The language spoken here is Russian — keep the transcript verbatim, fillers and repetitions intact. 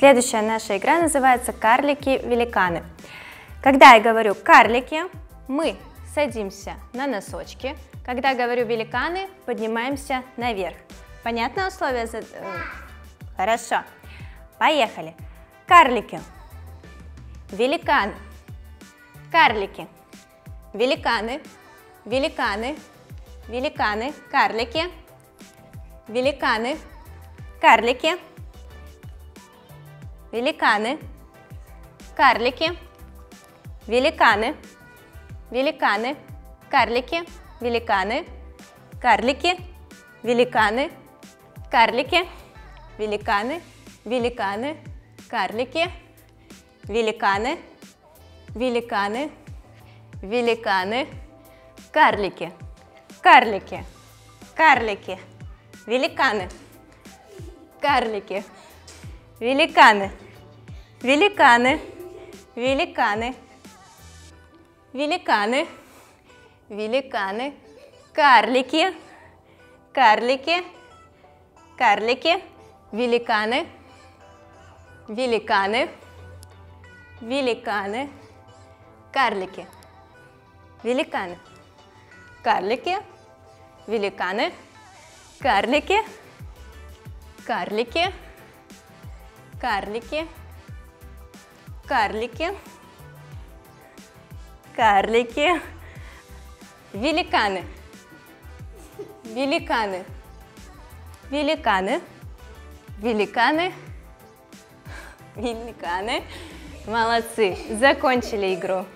Следующая наша игра называется «Карлики-великаны». Когда я говорю «карлики», мы садимся на носочки. Когда говорю «великаны», поднимаемся наверх. Понятное условие? Хорошо. Поехали. Карлики. Великаны. Карлики. Великаны. Великаны. Великаны. Карлики. Великаны. Карлики. Великаны. Карлики. Великаны. Великаны. Карлики. Великаны. Карлики. Великаны. Карлики. Великаны. Великаны. Карлики. Великаны. Великаны. Великаны. Карлики. Карлики. Карлики. Великаны. Карлики. Великаны. Великаны. Великаны. Великаны. Великаны. Карлики. Карлики. Карлики. Великаны. Великаны. Великаны. Карлики. Великаны. Карлики. Великаны. Карлики. Карлики. Карлики. Карлики. Карлики. Великаны. Великаны. Великаны. Великаны. Великаны. Молодцы. Закончили игру.